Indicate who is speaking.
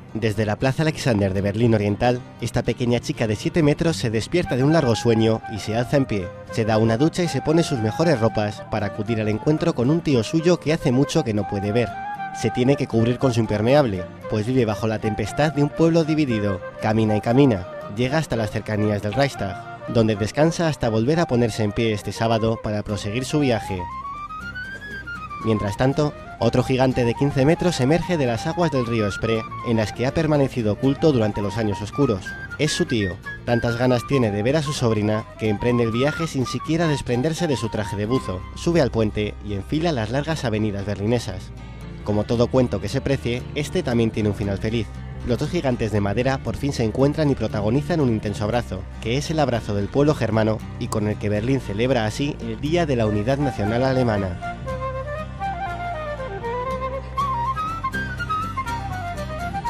Speaker 1: Desde la Plaza Alexander de Berlín Oriental, esta pequeña chica de 7 metros se despierta de un largo sueño y se alza en pie. Se da una ducha y se pone sus mejores ropas para acudir al encuentro con un tío suyo que hace mucho que no puede ver. Se tiene que cubrir con su impermeable, pues vive bajo la tempestad de un pueblo dividido. Camina y camina, llega hasta las cercanías del Reichstag, donde descansa hasta volver a ponerse en pie este sábado para proseguir su viaje. Mientras tanto, otro gigante de 15 metros emerge de las aguas del río Spree, en las que ha permanecido oculto durante los años oscuros. Es su tío. Tantas ganas tiene de ver a su sobrina que emprende el viaje sin siquiera desprenderse de su traje de buzo, sube al puente y enfila las largas avenidas berlinesas. Como todo cuento que se precie, este también tiene un final feliz. Los dos gigantes de madera por fin se encuentran y protagonizan un intenso abrazo, que es el abrazo del pueblo germano y con el que Berlín celebra así el Día de la Unidad Nacional Alemana.